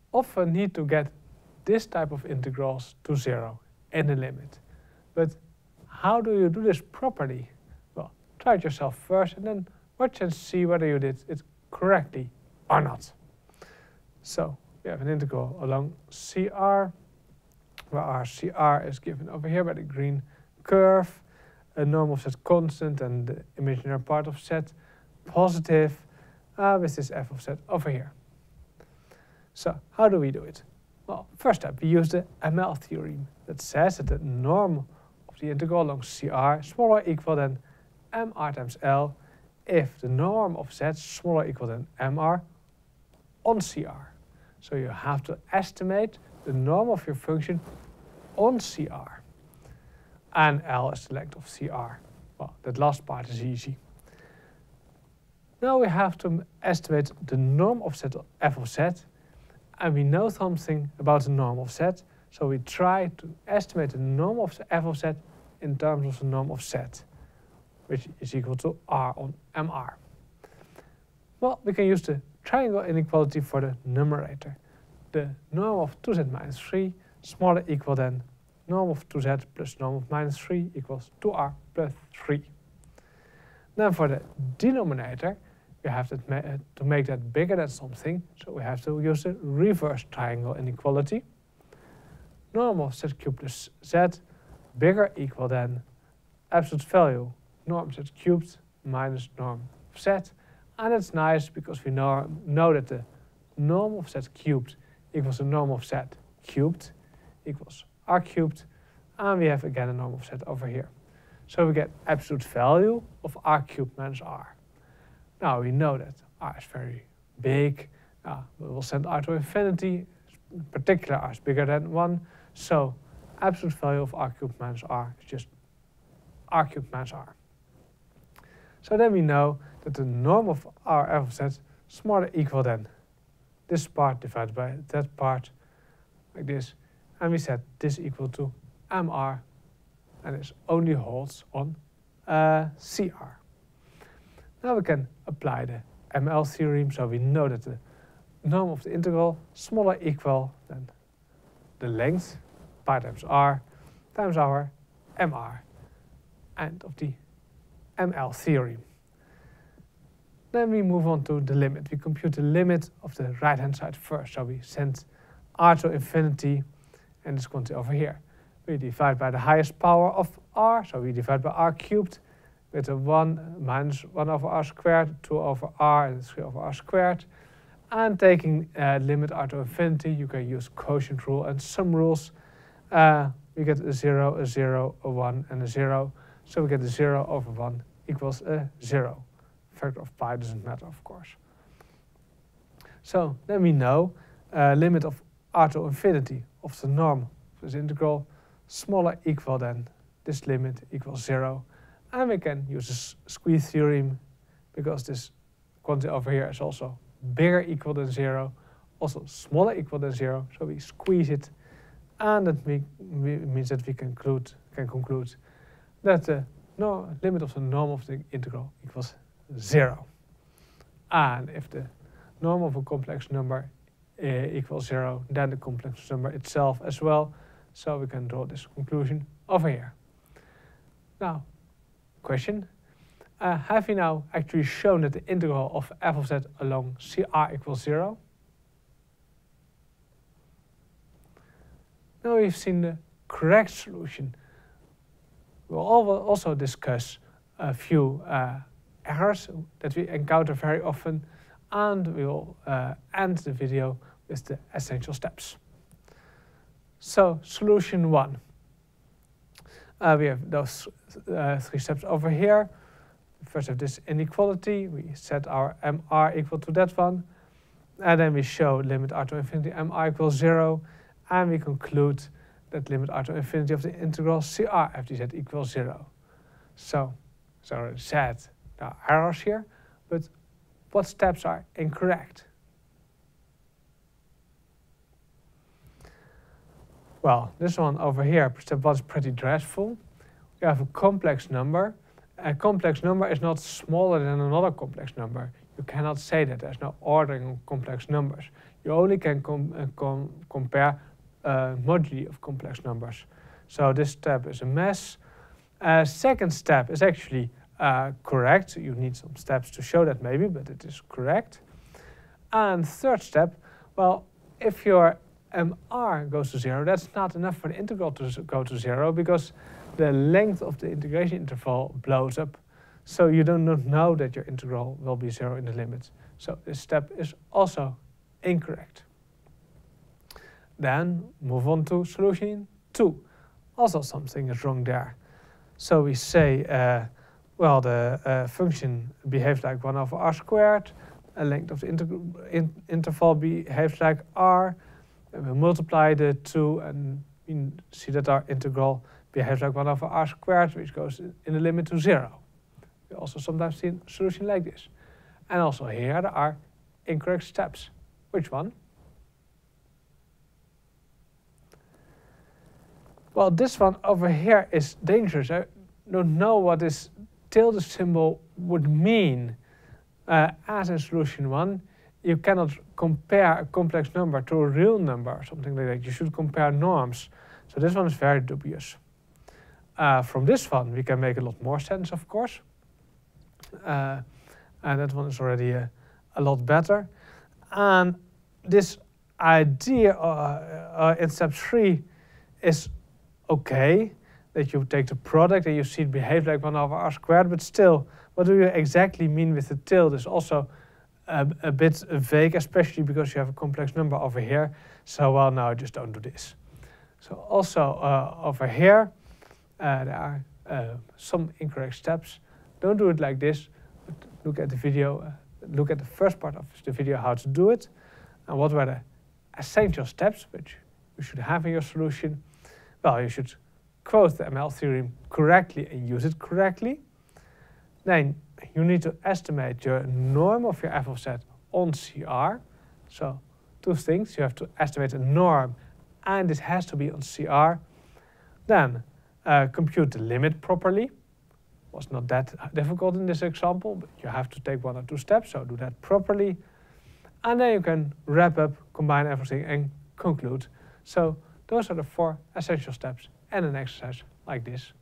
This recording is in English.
often need to get this type of integrals to 0 in the limit. But how do you do this properly? Well, try it yourself first and then watch and see whether you did it correctly or not. So we have an integral along CR, where our CR is given over here by the green curve, a norm of z constant and the imaginary part of z positive, with this f of z over here. So how do we do it? Well, first step, we use the ML theorem that says that the norm of the integral along CR is smaller or equal than MR times L if the norm of z is smaller or equal than MR on CR. So you have to estimate the norm of your function on CR. And L is the length of CR. Well, that last part is easy. Now we have to estimate the norm of z f of z, and we know something about the norm of z, so we try to estimate the norm of f of z in terms of the norm of z, which is equal to R on MR. Well, we can use the triangle inequality for the numerator. The norm of 2z minus 3 smaller or equal than norm of 2z plus norm of minus 3 equals 2r plus 3. Then for the denominator, we have to make that bigger than something, so we have to use the reverse triangle inequality. Norm of z cubed plus z bigger or equal than absolute value norm z cubed minus norm of z. And that's nice because we know that the norm of z cubed equals the norm of z cubed equals r cubed, and we have again a norm of z over here. So we get absolute value of r cubed minus r. Now we know that r is very big. We will send r to infinity. In particular, r is bigger than 1. So absolute value of r cubed minus r is just r cubed minus r. So then we know that the norm of r f of z is smaller or equal than this part divided by that part, like this. And we set this equal to MR, and this only holds on CR. Now we can apply the ML theorem, so we know that the norm of the integral is smaller or equal than the length, pi times r, times our MR, end of the ML theorem. Then we move on to the limit. We compute the limit of the right-hand side first. So we send r to infinity, and this quantity over here. We divide by the highest power of r, so we divide by r cubed, with a 1 minus 1 over r squared, 2 over r, and 3 over r squared. And taking limit r to infinity, you can use quotient rule and sum rules. We get a 0, a 0, a 1, and a 0. So we get a 0 over 1 equals a 0. Factor of pi doesn't matter, of course. So then we know limit of r to infinity of the norm of this integral smaller or equal than this limit equals 0. And we can use the squeeze theorem because this quantity over here is also bigger or equal than 0, also smaller or equal than 0. So we squeeze it, and that means that we can conclude that the limit of the norm of the integral equals 0. And if the norm of a complex number equals 0, then the complex number itself as well. So we can draw this conclusion over here. Now, question. Have we now actually shown that the integral of f of z along CR equals 0? Now we've seen the correct solution. We'll also discuss a few errors that we encounter very often, and we will end the video with the essential steps. So, solution 1. We have those 3 steps over here. First have this inequality. We set our MR equal to that one. And then we show limit r to infinity MR equals 0. And we conclude that limit r to infinity of the integral CR f dz equals 0. So, as I already said, there are errors here, but what steps are incorrect? Well, this one over here, step 1 is pretty dreadful. We have a complex number. A complex number is not smaller than another complex number. You cannot say that. There's no ordering of complex numbers. You only can compare moduli of complex numbers. So this step is a mess. Second step is actually correct. You need some steps to show that maybe, but it is correct. And third step, well, if your MR goes to 0, that's not enough for the integral to go to 0, because the length of the integration interval blows up. So you do not know that your integral will be 0 in the limit. So this step is also incorrect. Then move on to solution 2. Also something is wrong there. So we say, well, the function behaves like 1 over r squared. The length of the interval behaves like r. And we multiply the two and we see that our integral behaves like 1 over r squared, which goes in the limit to 0. We also sometimes see a solution like this. And also here there are incorrect steps. Which one? Well, this one over here is dangerous. I don't know what this tilde symbol would mean. As in solution 1, you cannot compare a complex number to a real number or something like that. You should compare norms. So this one is very dubious. From this one, we can make a lot more sense, of course. And that one is already a lot better. And this idea in step 3 is okay, that you take the product and you see it behave like 1 over r squared, but still, what do you exactly mean with the tilde is also a bit vague, especially because you have a complex number over here. So, well, no, just don't do this. So also over here, there are some incorrect steps. Don't do it like this, but look at the video, look at the first part of the video how to do it, and what were the essential steps which you should have in your solution. Well, you should quote the ML theorem correctly and use it correctly. Then you need to estimate your norm of your f of z on CR. So two things, you have to estimate a norm and it has to be on CR. Then compute the limit properly. Was not that difficult in this example, but you have to take 1 or 2 steps, so do that properly. And then you can wrap up, combine everything and conclude. So those are the 4 essential steps and an exercise like this.